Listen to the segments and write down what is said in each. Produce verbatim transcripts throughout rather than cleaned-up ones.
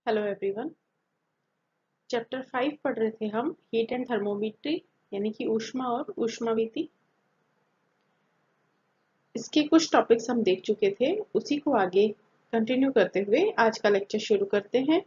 Hello everyone. Chapter five पढ़ रहे थे हम हीट एंड थर्मोमीट्री यानी कि ऊष्मा और ऊष्माविति। इसके कुछ टॉपिक्स हम देख चुके थे, उसी को आगे कंटिन्यू करते हुए आज का लेक्चर शुरू करते हैं।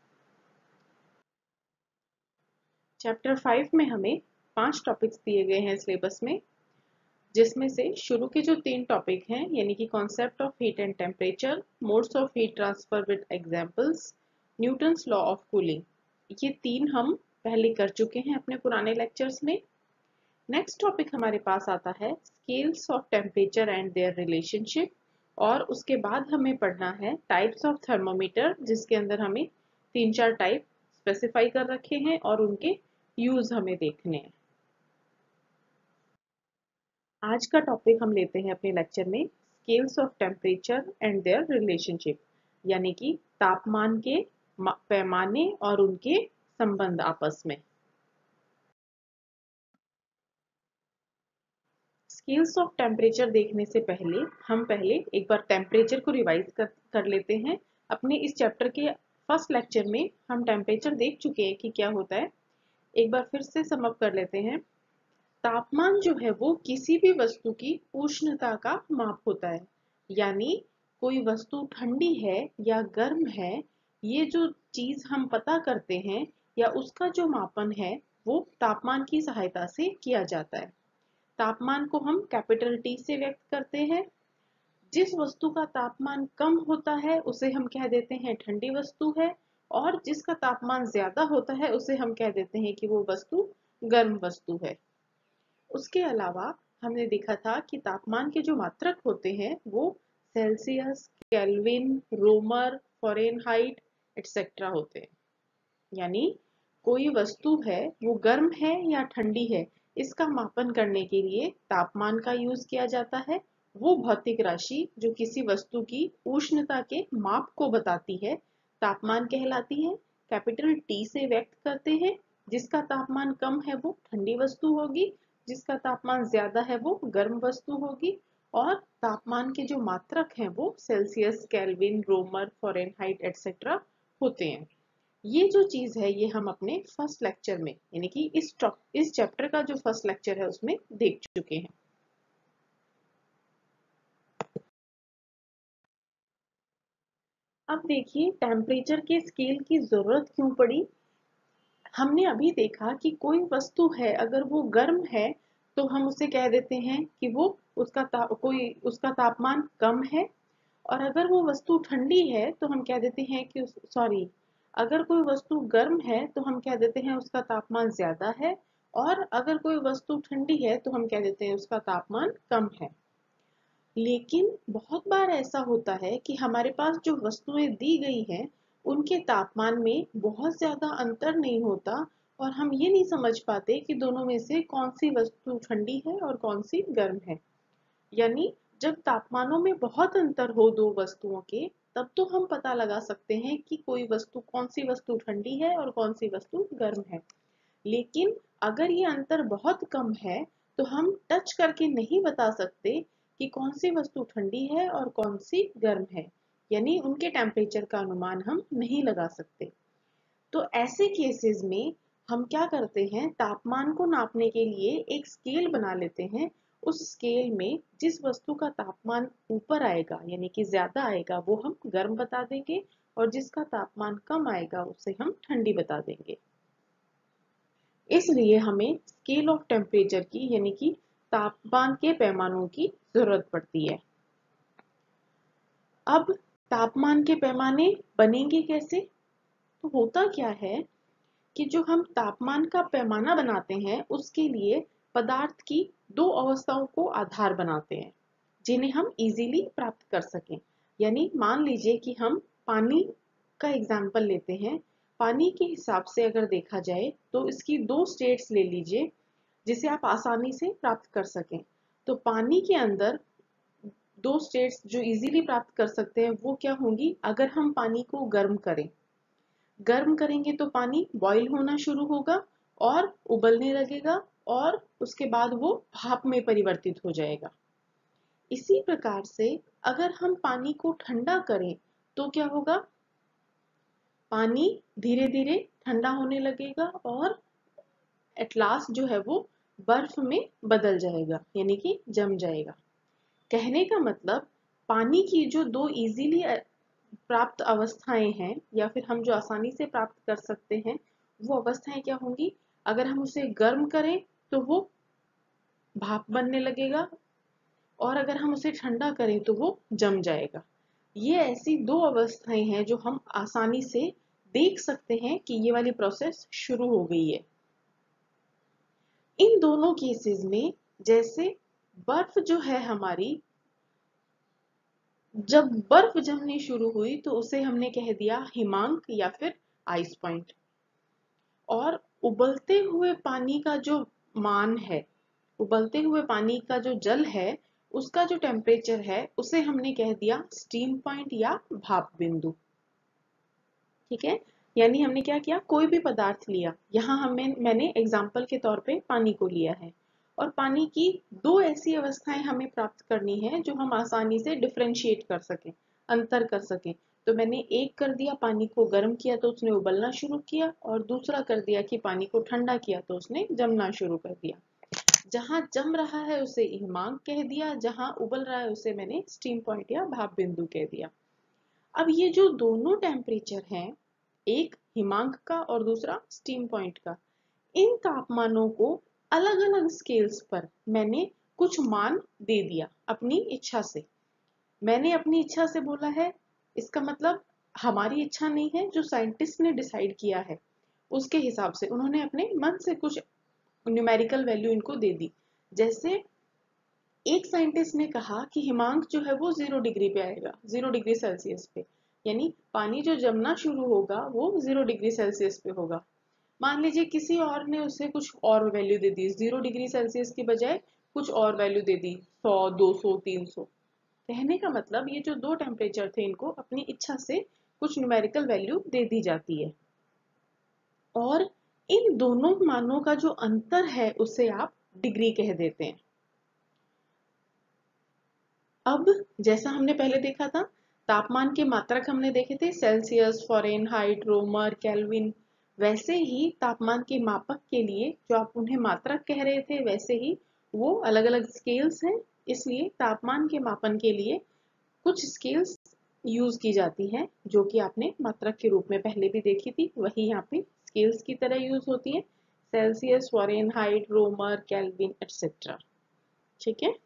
चैप्टर फाइव में हमें पांच टॉपिक्स दिए गए हैं सिलेबस में, जिसमें से शुरू के जो तीन टॉपिक हैं यानी कि concept of heat and temperature, modes of heat transfer with examples, Newton's law of cooling, ये तीन हम पहले कर चुके हैं अपने पुराने लेक्चर्स में। नेक्स्ट टॉपिक हमारे पास आता है scales of temperature and their relationship, और उसके बाद हमें पढ़ना है टाइप्स ऑफ थर्मोमीटर, जिसके अंदर हमें तीन चार टाइप स्पेसिफाई कर रखे हैं और उनके यूज हमें देखने हैं। आज का टॉपिक हम लेते हैं अपने लेक्चर में scales of temperature and their relationship, यानी कि तापमान के पैमाने और उनके संबंध आपस में। स्केल्स ऑफ टेम्परेचर देखने से पहले हम पहले एक बार टेम्परेचर को रिवाइज कर, कर लेते हैं। अपने इस चैप्टर के फर्स्ट लेक्चर में हम टेम्परेचर देख चुके हैं कि क्या होता है। एक बार फिर से सम अप कर लेते हैं। तापमान जो है वो किसी भी वस्तु की उष्णता का माप होता है, यानी कोई वस्तु ठंडी है या गर्म है, ये जो चीज हम पता करते हैं या उसका जो मापन है वो तापमान की सहायता से किया जाता है। तापमान को हम कैपिटल टी से व्यक्त करते हैं। जिस वस्तु का तापमान कम होता है उसे हम कह देते हैं ठंडी वस्तु है, और जिसका तापमान ज्यादा होता है उसे हम कह देते हैं कि वो वस्तु गर्म वस्तु है। उसके अलावा हमने देखा था कि तापमान के जो मात्रक होते हैं वो Celsius, Kelvin, Romer, Fahrenheit etcetera होते हैं। यानी कोई वस्तु है वो गर्म है या ठंडी है, इसका मापन करने के लिए तापमान का यूज किया जाता है। वो भौतिक राशि जो किसी वस्तु की उष्णता के माप को बताती है तापमान कहलाती है। कैपिटल टी से व्यक्त करते हैं। जिसका तापमान कम है वो ठंडी वस्तु होगी, जिसका तापमान ज्यादा है वो गर्म वस्तु होगी। और तापमान के जो मात्रक हैं वो Celsius, Kelvin, Romer, Fahrenheit etcetera होते हैं। ये जो चीज है ये हम अपने फर्स्ट लेक्चर में यानी कि इस इस चैप्टर का जो फर्स्ट लेक्चर है उसमें देख चुके हैं। अब देखिए टेम्परेचर के स्केल की जरूरत क्यों पड़ी। हमने अभी देखा कि कोई वस्तु है अगर वो गर्म है तो हम उसे कह देते हैं कि वो उसका ता, कोई उसका तापमान कम है, और अगर वो वस्तु ठंडी है तो हम कह देते हैं कि सॉरी अगर कोई वस्तु गर्म है तो हम कह देते हैं उसका तापमान ज्यादा है, और अगर कोई वस्तु ठंडी है तो हम कह देते हैं उसका तापमान कम है। लेकिन बहुत बार ऐसा होता है कि हमारे पास जो वस्तुएं दी गई हैं उनके तापमान में बहुत ज्यादा अंतर नहीं होता, और हम ये नहीं समझ पाते कि दोनों में से कौन सी वस्तु ठंडी है और कौन सी गर्म है। यानी जब तापमानों में बहुत अंतर हो दो वस्तुओं के, तब तो हम पता लगा सकते हैं कि कोई वस्तु कौन सी वस्तु ठंडी है और कौन सी वस्तु गर्म है। लेकिन अगर ये अंतर बहुत कम है तो हम टच करके नहीं बता सकते कि कौन सी वस्तु ठंडी है और कौन सी गर्म है, यानी उनके टेम्परेचर का अनुमान हम नहीं लगा सकते। तो ऐसे केसेस में हम क्या करते हैं, तापमान को नापने के लिए एक स्केल बना लेते हैं। उस स्केल में जिस वस्तु का तापमान ऊपर आएगा यानी कि ज्यादा आएगा वो हम गर्म बता देंगे, और जिसका तापमान कम आएगा उसे हम ठंडी बता देंगे। इसलिए हमें स्केल ऑफ टेम्परेचर की यानी कि तापमान के पैमानों की जरूरत पड़ती है। अब तापमान के पैमाने बनेंगे कैसे? तो होता क्या है कि जो हम तापमान का पैमाना बनाते हैं उसके लिए पदार्थ की दो अवस्थाओं को आधार बनाते हैं जिन्हें हम इजीली प्राप्त कर सकें। यानी मान लीजिए कि हम पानी का एग्जाम्पल लेते हैं। पानी के हिसाब से अगर देखा जाए तो इसकी दो स्टेट्स ले लीजिए जिसे आप आसानी से प्राप्त कर सकें। तो पानी के अंदर दो स्टेट्स जो इजीली प्राप्त कर सकते हैं वो क्या होंगी? अगर हम पानी को गर्म करें, गर्म करेंगे तो पानी बॉईल होना शुरू होगा और उबलने लगेगा, और उसके बाद वो भाप में परिवर्तित हो जाएगा। इसी प्रकार से अगर हम पानी को ठंडा करें तो क्या होगा? पानी धीरे धीरे ठंडा होने लगेगा और एट लास्ट जो है वो बर्फ में बदल जाएगा, यानी कि जम जाएगा। कहने का मतलब पानी की जो दो इजीली प्राप्त अवस्थाएं हैं या फिर हम जो आसानी से प्राप्त कर सकते हैं वो अवस्थाएं क्या होंगी? अगर हम उसे गर्म करें तो वो भाप बनने लगेगा और अगर हम उसे ठंडा करें तो वो जम जाएगा। ये ऐसी दो अवस्थाएं हैं जो हम आसानी से देख सकते हैं कि ये वाली प्रोसेस शुरू हो गई है। इन दोनों केसेस में जैसे बर्फ जो है हमारी, जब बर्फ जमनी शुरू हुई तो उसे हमने कह दिया हिमांक या फिर आइस पॉइंट। और उबलते हुए पानी का जो मान है, उबलते हुए पानी का जो जल है उसका जो टेम्परेचर है उसे हमने कह दिया स्टीम पॉइंट या भाप बिंदु। ठीक है, यानी हमने क्या किया, कोई भी पदार्थ लिया, यहाँ हमें मैंने एग्जाम्पल के तौर पे पानी को लिया है और पानी की दो ऐसी अवस्थाएं हमें प्राप्त करनी है जो हम आसानी से डिफरेंशिएट कर सकें, अंतर कर सकें। तो मैंने एक कर दिया, पानी को गर्म किया तो उसने उबलना शुरू किया, और दूसरा कर दिया कि पानी को ठंडा किया तो उसने जमना शुरू कर दिया। जहां जम रहा है उसे हिमांक कह दिया, जहां उबल रहा है उसे मैंने स्टीम पॉइंट या भाप बिंदु कह दिया। अब ये जो दोनों टेम्परेचर हैं, एक हिमांक का और दूसरा स्टीम पॉइंट का, इन तापमानों को अलग अलग स्केल्स पर मैंने कुछ मान दे दिया अपनी इच्छा से। मैंने अपनी इच्छा से बोला है, इसका मतलब हमारी इच्छा नहीं है, जो साइंटिस्ट ने डिसाइड किया है उसके हिसाब से उन्होंने अपने मन से कुछ न्यूमेरिकल वैल्यू इनको दे दी। जैसे एक साइंटिस्ट ने कहा कि हिमांक जो है वो जीरो डिग्री पे आएगा, जीरो डिग्री सेल्सियस पे, यानी पानी जो जमना शुरू होगा वो जीरो डिग्री सेल्सियस पे होगा। मान लीजिए किसी और ने उसे कुछ और वैल्यू दे दी, जीरो डिग्री सेल्सियस की बजाय कुछ और वैल्यू दे दी, सौ, दो सौ, तीन सौ। कहने का मतलब ये जो दो टेम्परेचर थे इनको अपनी इच्छा से कुछ न्यूमेरिकल वैल्यू दे दी जाती है, और इन दोनों मानों का जो अंतर है उसे आप डिग्री कह देते हैं। अब जैसा हमने पहले देखा था, तापमान के मात्रक हमने देखे थे सेल्सियस, फ़ारेनहाइट, रोमर, केल्विन। वैसे ही तापमान के मापक के लिए जो आप उन्हें मात्रक कह रहे थे, वैसे ही वो अलग अलग स्केल्स हैं। इसलिए तापमान के मापन के लिए कुछ स्केल्स यूज की जाती हैं जो कि आपने मात्रक के रूप में पहले भी देखी थी, वही यहाँ पे स्केल्स की तरह यूज होती है, Celsius, Fahrenheit, Romer, Kelvin etcetera. ठीक है,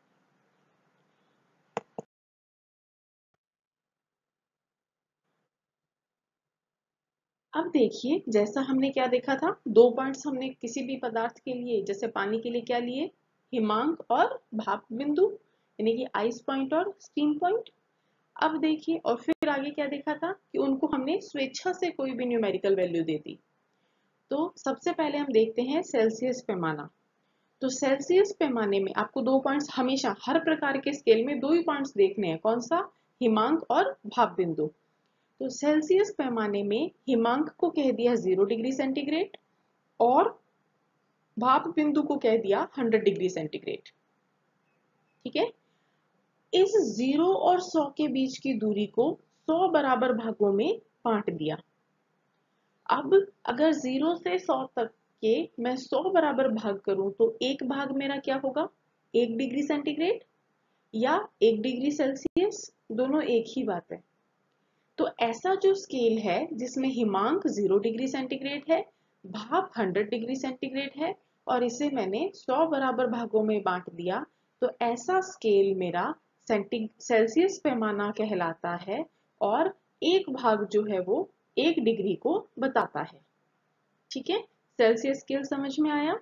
अब देखिए जैसा हमने क्या देखा था, दो पॉइंट्स हमने किसी भी पदार्थ के लिए, जैसे पानी के लिए क्या लिए, हिमांक और भाप बिंदु, यानी कि आइस पॉइंट और स्टीम पॉइंट। अब देखिए, और फिर आगे क्या देखा था कि उनको हमने स्वेच्छा से कोई भी न्यूमेरिकल वैल्यू दे दी। तो सबसे पहले हम देखते हैं सेल्सियस पैमाना। तो सेल्सियस पैमाने में आपको दो पॉइंट्स, हमेशा हर प्रकार के स्केल में दो ही पॉइंट्स देखने हैं, कौन सा, हिमांक और भाप बिंदु। तो सेल्सियस पैमाने में हिमांक को कह दिया जीरो डिग्री सेंटीग्रेड और भाप बिंदु को कह दिया हंड्रेड डिग्री सेंटीग्रेड। ठीक है, इस जीरो और सौ के बीच की दूरी को सौ बराबर भागों में बांट दिया। अब अगर जीरो से सौ तक के मैं सौ बराबर भाग करूं तो एक भाग मेरा क्या होगा, एक डिग्री सेंटीग्रेड या एक डिग्री सेल्सियस, दोनों एक ही बात है। तो ऐसा जो स्केल है जिसमें हिमांक जीरो डिग्री सेंटीग्रेड है, भाप हंड्रेड डिग्री सेंटीग्रेड है, और इसे मैंने सौ बराबर भागों में बांट दिया, तो ऐसा स्केल मेरा सेल्सियस पैमाना कहलाता है, और एक भाग जो है वो एक डिग्री को बताता है। ठीक है, सेल्सियस स्केल समझ में आया।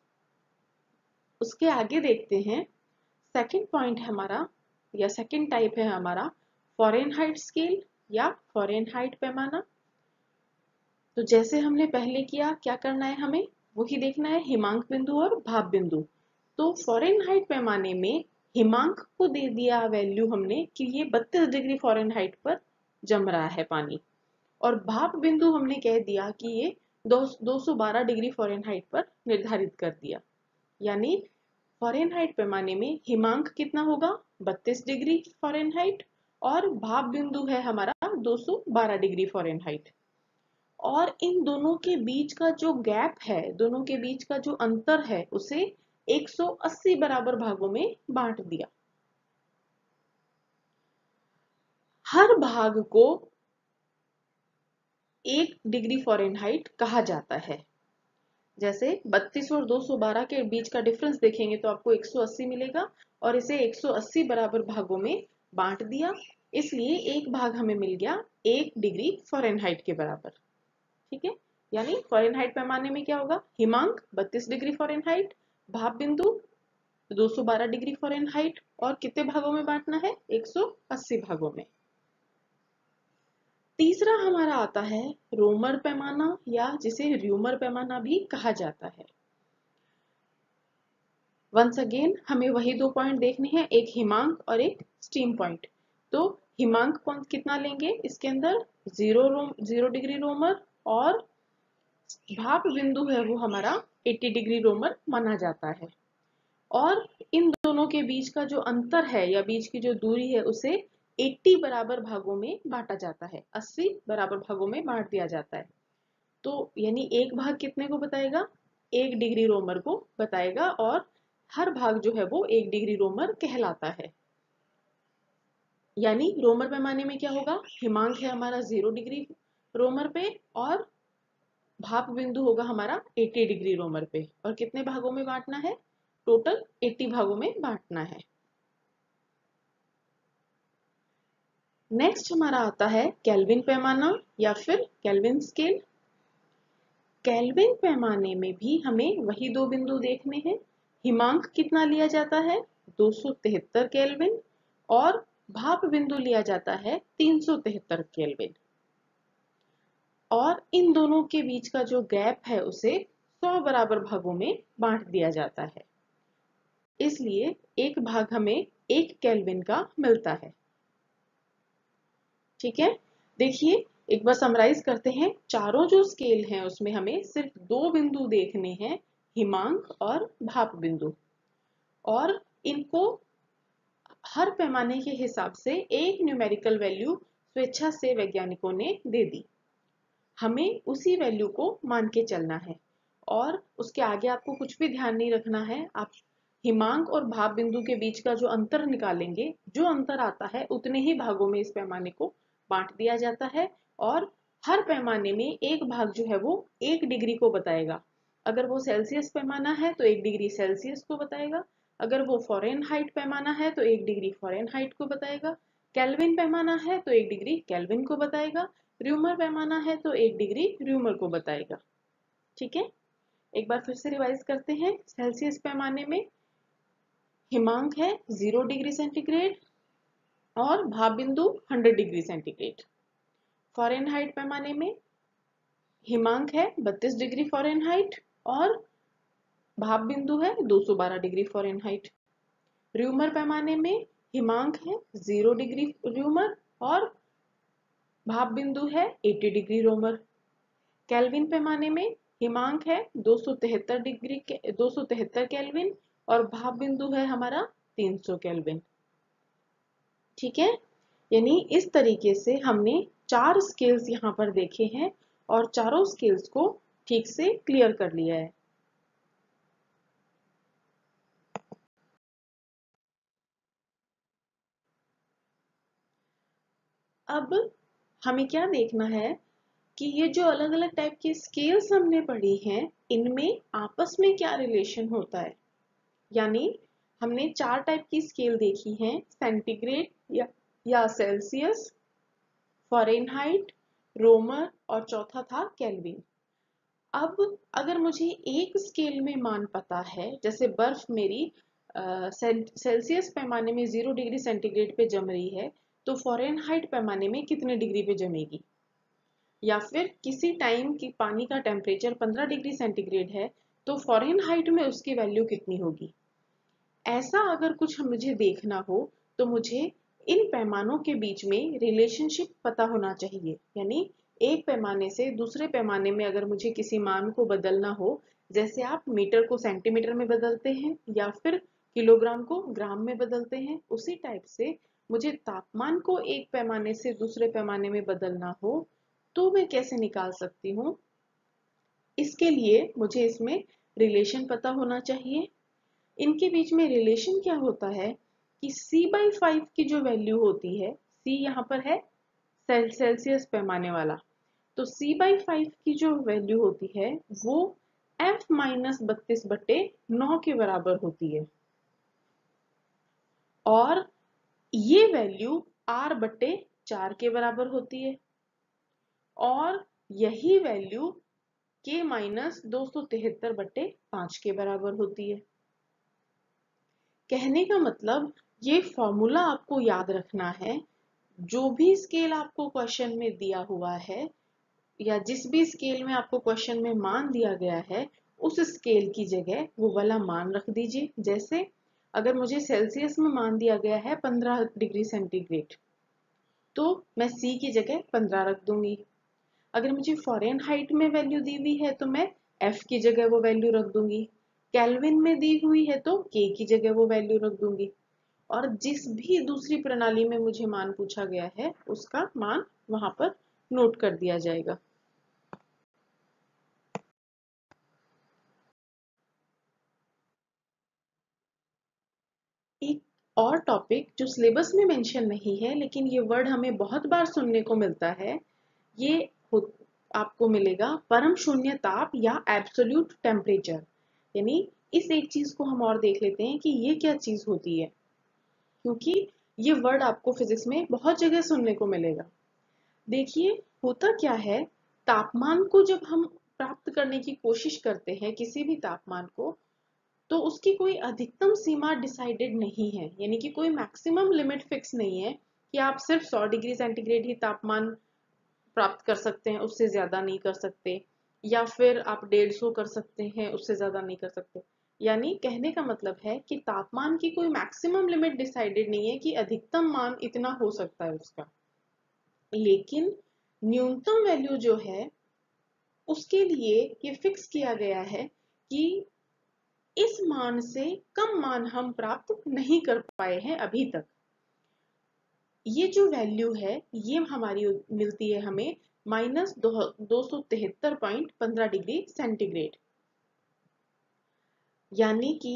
उसके आगे देखते हैं, सेकंड पॉइंट हमारा या सेकंड टाइप है हमारा फ़ारेनहाइट स्केल या फ़ारेनहाइट पैमाना। तो जैसे हमने पहले किया, क्या करना है हमें, वही देखना है, हिमांक बिंदु और भाप बिंदु। तो फ़ारेनहाइट पैमाने में हिमांक को दे दिया वैल्यू हमने कि ये बत्तीस डिग्री फ़ारेनहाइट पर जम रहा है पानी, और भाप बिंदु हमने कह दिया कि ये दो सौ बारह डिग्री फ़ारेनहाइट पर निर्धारित कर दिया। यानी फ़ारेनहाइट पैमाने में हिमांक कितना होगा, बत्तीस डिग्री फ़ारेनहाइट, और भाप बिंदु है हमारा दो सौ बारह डिग्री फ़ारेनहाइट। और इन दोनों के बीच का जो गैप है, दोनों के बीच का जो अंतर है, उसे एक सौ अस्सी बराबर भागों में बांट दिया। हर भाग को एक डिग्री फ़ारेनहाइट कहा जाता है। जैसे बत्तीस और दो सौ बारह के बीच का डिफरेंस देखेंगे तो आपको एक सौ अस्सी मिलेगा, और इसे एक सौ अस्सी बराबर भागों में बांट दिया, इसलिए एक भाग हमें मिल गया एक डिग्री फ़ारेनहाइट के बराबर। ठीक है, यानी फ़ारेनहाइट पैमाने में क्या होगा, हिमांक बत्तीस डिग्री फ़ारेनहाइट, भाप बिंदु दो सौ बारह डिग्री फ़ारेनहाइट, और कितने भागों में बांटना है, एक सौ अस्सी भागों में। तीसरा हमारा आता है रोमर पैमाना, या जिसे र्यूमर पैमाना भी कहा जाता है। वंस अगेन हमें वही दो पॉइंट देखने हैं, एक हिमांक और एक स्टीम पॉइंट। तो हिमांक कौन कितना लेंगे, इसके अंदर जीरो रोम जीरो डिग्री रोमर, और भाप बिंदु है वो हमारा अस्सी डिग्री रोमर माना जाता है। और इन दोनों के बीच का जो अंतर है या बीच की जो दूरी है उसे अस्सी बराबर भागों में बांटा जाता है, अस्सी बराबर भागों में बांट दिया जाता है। तो यानी एक भाग कितने को बताएगा, एक डिग्री रोमर को बताएगा, और हर भाग जो है वो एक डिग्री रोमर कहलाता है। यानी रोमर पैमाने में क्या होगा, हिमांक है हमारा जीरो डिग्री रोमर पे, और भाप बिंदु होगा हमारा अस्सी डिग्री रोमर पे, और कितने भागों में बांटना है, टोटल अस्सी भागों में बांटना है। नेक्स्ट हमारा आता है केल्विन पैमाना या फिर केल्विन स्केल। केल्विन पैमाने में भी हमें वही दो बिंदु देखने हैं। हिमांक कितना लिया जाता है, दो सौ तिहत्तर केल्विन, और भाप बिंदु लिया जाता है तीन सौ तिहत्तर केल्विन, और इन दोनों के बीच का जो गैप है उसे सौ बराबर भागों में बांट दिया जाता है, इसलिए एक भाग हमें एक केल्विन का मिलता है। ठीक है, देखिए एक बार समराइज करते हैं, चारों जो स्केल हैं उसमें हमें सिर्फ दो बिंदु देखने हैं, हिमांक और भाप बिंदु, और इनको हर पैमाने के हिसाब से एक न्यूमेरिकल वैल्यू स्वेच्छा से वैज्ञानिकों ने दे दी। हमें उसी वैल्यू को मान के चलना है, और उसके आगे आपको कुछ भी ध्यान नहीं रखना है। आप हिमांक और भाप बिंदु के बीच का जो अंतर निकालेंगे, जो अंतर आता है उतने ही भागों में इस पैमाने को बांट दिया जाता है, और हर पैमाने में एक भाग जो है वो एक डिग्री को बताएगा। अगर वो सेल्सियस पैमाना है तो एक डिग्री सेल्सियस को बताएगा, अगर वो फ़ारेनहाइट पैमाना है तो एक डिग्री फ़ारेनहाइट को बताएगा, केल्विन पैमाना है तो एक डिग्री केल्विन को बताएगा, र्यूमर पैमाना है तो एक डिग्री र्यूमर को बताएगा। ठीक है, एक बार फिर से रिवाइज करते हैं। सेल्सियस पैमाने में हिमांक है जीरो डिग्री सेंटीग्रेड, और भाप बिंदु हंड्रेड डिग्री सेंटीग्रेड। फ़ारेनहाइट पैमाने में हिमांक है बत्तीस डिग्री फ़ारेनहाइट, और भाप बिंदु है दो सौ बारह डिग्री फ़ारेनहाइट। र्यूमर पैमाने में हिमांक है जीरो डिग्री र्यूमर, और भाप बिंदु है अस्सी डिग्री रोमर। केल्विन पैमाने में हिमांक है दो सौ तिहत्तर डिग्री दो सौ तिहत्तर केल्विन, और भाप बिंदु है हमारा तीन सौ केल्विन। ठीक है, यानी इस तरीके से हमने चार स्केल्स यहाँ पर देखे हैं, और चारों स्केल्स को ठीक से क्लियर कर लिया है। अब हमें क्या देखना है कि ये जो अलग अलग टाइप की स्केल्स हमने पढ़ी हैं, इनमें आपस में क्या रिलेशन होता है। यानी हमने चार टाइप की स्केल देखी हैं, सेंटीग्रेड या, या सेल्सियस, फ़ारेनहाइट, रोमर, और चौथा था केल्विन। अब अगर मुझे एक स्केल में मान पता है, जैसे बर्फ मेरी सेल्सियस पैमाने में जीरो डिग्री सेंटीग्रेड पे जम रही है, तो फ़ारेनहाइट पैमाने में कितने डिग्री पे जमेगी, या फिर किसी टाइम की पानी का टेम्परेचर पंद्रह डिग्री सेंटीग्रेड है तो फ़ारेनहाइट में उसकी वैल्यू कितनी होगी। ऐसा अगर कुछ मुझे देखना हो तो मुझे इन पैमानों के बीच में रिलेशनशिप पता होना चाहिए। यानी एक पैमाने से दूसरे पैमाने में अगर मुझे किसी मान को बदलना हो, जैसे आप मीटर को सेंटीमीटर में बदलते हैं या फिर किलोग्राम को ग्राम में बदलते हैं, उसी टाइप से मुझे तापमान को एक पैमाने से दूसरे पैमाने में बदलना हो तो मैं कैसे निकाल सकती हूँ? इसके लिए मुझे इसमें रिलेशन पता होना चाहिए। इनके बीच में रिलेशन क्या होता है कि c बाई फाइव की जो वैल्यू होती है, c यहाँ पर है सेल सेल्सियस पैमाने वाला, तो c बाई फाइव की जो वैल्यू होती है वो f माइनस बत्तीस बट्टे नौ के बराबर होती है और ये वैल्यू r बट्टे चार के बराबर होती है और यही वैल्यू k माइनस दो सौ तिहत्तर बट्टे पांच के बराबर होती है। कहने का मतलब ये फॉर्मूला आपको याद रखना है। जो भी स्केल आपको क्वेश्चन में दिया हुआ है या जिस भी स्केल में आपको क्वेश्चन में मान दिया गया है, उस स्केल की जगह वो वाला मान रख दीजिए। जैसे अगर मुझे सेल्सियस में मान दिया गया है पंद्रह डिग्री सेंटीग्रेड, तो मैं C की जगह पंद्रह रख दूंगी। अगर मुझे फ़ारेनहाइट में वैल्यू दी हुई है तो मैं F की जगह वो वैल्यू रख दूंगी। केल्विन में दी हुई है तो K की जगह वो वैल्यू रख दूंगी और जिस भी दूसरी प्रणाली में मुझे मान पूछा गया है उसका मान वहां पर नोट कर दिया जाएगा। एक और टॉपिक जो सिलेबस में मेंशन नहीं है लेकिन ये वर्ड हमें बहुत बार सुनने को मिलता है, ये आपको मिलेगा परम शून्य ताप या एब्सोल्यूट टेम्परेचर। यानी इस एक चीज को हम और देख लेते हैं कि ये क्या चीज होती है, क्योंकि ये वर्ड आपको फिजिक्स में बहुत जगह सुनने को मिलेगा। देखिए होता क्या है, तापमान को जब हम प्राप्त करने की कोशिश करते हैं, किसी भी तापमान को, तो उसकी कोई अधिकतम सीमा डिसाइडेड नहीं है। यानी कि कोई मैक्सिमम लिमिट फिक्स नहीं है कि आप सिर्फ सौ डिग्री सेंटीग्रेड ही तापमान प्राप्त कर सकते हैं, उससे ज्यादा नहीं कर सकते, या फिर आप डेढ़ सौ कर सकते हैं, उससे ज्यादा नहीं कर सकते। यानी कहने का मतलब है कि तापमान की कोई मैक्सिमम लिमिट डिसाइडेड नहीं है कि अधिकतम मान इतना हो सकता है उसका, लेकिन न्यूनतम वैल्यू जो है उसके लिए ये फिक्स किया गया है कि इस मान से कम मान हम प्राप्त नहीं कर पाए हैं अभी तक। ये जो वैल्यू है ये हमारी मिलती है हमें माइनस दो सौ तिहत्तर पॉइंट पंद्रह डिग्री सेंटीग्रेड। यानी कि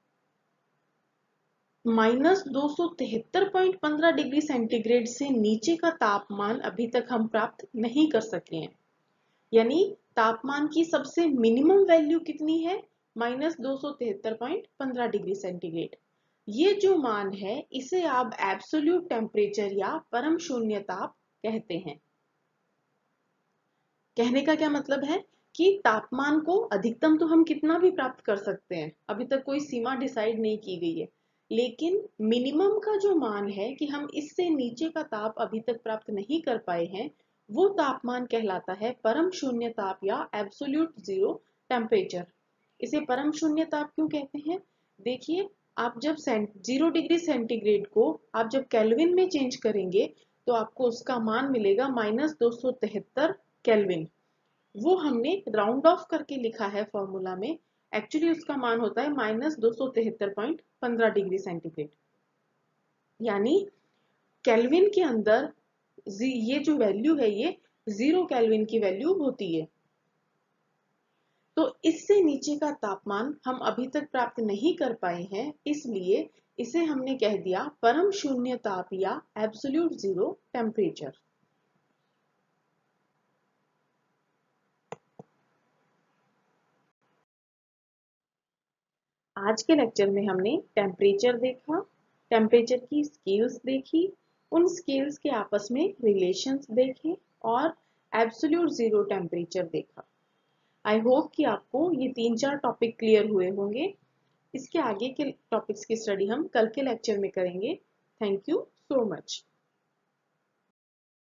माइनस दो सौ तिहत्तर पॉइंट पंद्रह डिग्री सेंटीग्रेड से नीचे का तापमान अभी तक हम प्राप्त नहीं कर सके हैं। यानी तापमान की सबसे मिनिमम वैल्यू कितनी है? माइनस दो सौ तिहत्तर पॉइंट पंद्रह डिग्री सेंटीग्रेड। ये जो मान है इसे आप एब्सोल्यूट टेम्परेचर या परम शून्य ताप कहते हैं। कहने का क्या मतलब है कि तापमान को अधिकतम तो हम कितना भी प्राप्त कर सकते हैं, अभी तक कोई सीमा डिसाइड नहीं की गई है, लेकिन मिनिमम का जो मान है कि हम इससे नीचे का ताप अभी तक प्राप्त नहीं कर पाए हैं, वो तापमान कहलाता है परम शून्य ताप या एब्सोल्यूट जीरो टेम्परेचर। इसे परम शून्य ताप क्यों कहते हैं? देखिए, आप जब जीरो डिग्री सेंटीग्रेड को आप जब केल्विन में चेंज करेंगे तो आपको उसका मान मिलेगा माइनस दो सौ तिहत्तर केल्विन। वो हमने राउंड ऑफ करके लिखा है फॉर्मूला में, एक्चुअली उसका मान होता है माइनस दो सौ तिहत्तर पॉइंट पंद्रह डिग्री सेंटीग्रेड। यानी केल्विन के अंदर ये जो वैल्यू है ये जीरो केल्विन की वैल्यू होती है। तो इससे नीचे का तापमान हम अभी तक प्राप्त नहीं कर पाए हैं, इसलिए इसे हमने कह दिया परम शून्य ताप या एब्सोल्यूट जीरो टेम्परेचर। आज के लेक्चर में हमने टेम्परेचर देखा, टेम्परेचर की स्केल्स देखी, उन स्केल्स के आपस में रिलेशंस देखे और एब्सोल्यूट जीरो टेम्परेचर देखा। आई होप कि आपको ये तीन चार टॉपिक क्लियर हुए होंगे। इसके आगे के टॉपिक्स की स्टडी हम कल के लेक्चर में करेंगे। Thank you so much.